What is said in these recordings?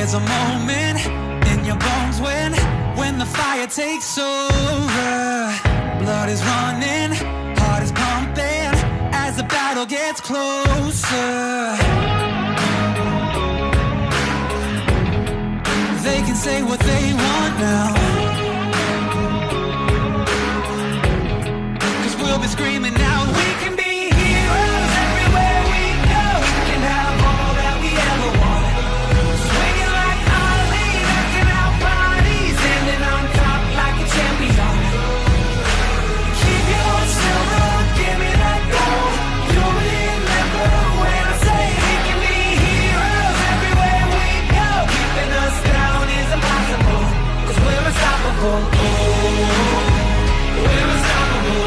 There's a moment in your bones when the fire takes over. Blood is running, heart is pumping as the battle gets closer. They can say what they want now, 'cause we'll be screaming out, we can be heroes everywhere we go. We can have all that we ever wanted. Swinging like Ali, knocking out bodies, standing on top like a champion. Keep your silver, give me that gold. You'll remember when I say we can be heroes everywhere we go. Keeping us down is impossible, 'cause we're unstoppable. Oh, we're unstoppable.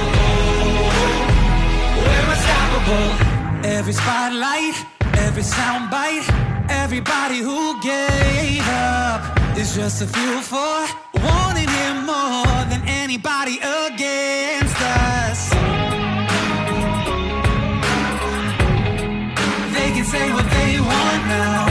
We're unstoppable. Every spotlight, every soundbite, everybody who gave up is just a fuel for wanting him more than anybody against us. They can say what they want now,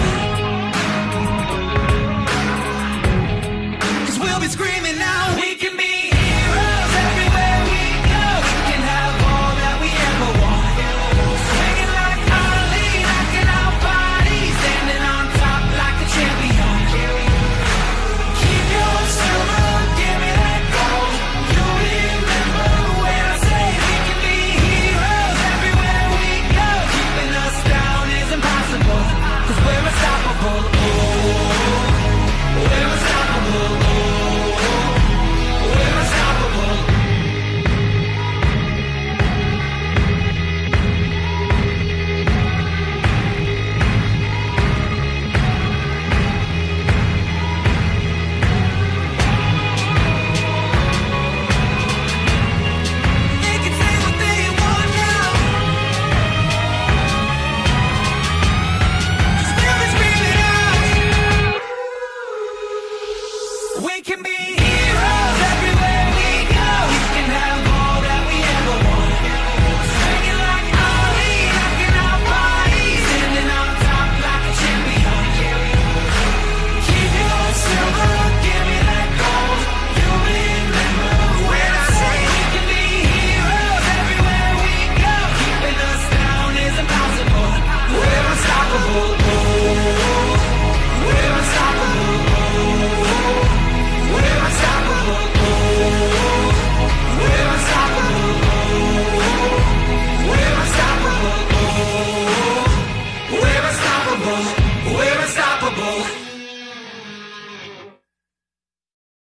'cause we'll be screaming now, we can be heroes everywhere we go. We can have all that we ever want. Swinging like Ali, knocking out bodies, standing on top like a champion. Keep your silver, give me that gold. You'll remember when I say we can be heroes everywhere we go. Keeping us down is impossible, 'cause we're unstoppable. Oh, we're unstoppable. We're unstoppable. They can say what they want now, 'cause we'll be screaming out, we can be heroes everywhere we go. We can have all that we ever want. Swinging like Ali, knocking out bodies, standing on top like a champion. Keep your silver, give me that gold. You'll remember when I say we can be heroes everywhere we go. Keeping us down is impossible. We're unstoppable. Oh, we're unstoppable. We're unstoppable. Oh, we're unstoppable. We're unstoppable. Oh, we're unstoppable. We're unstoppable.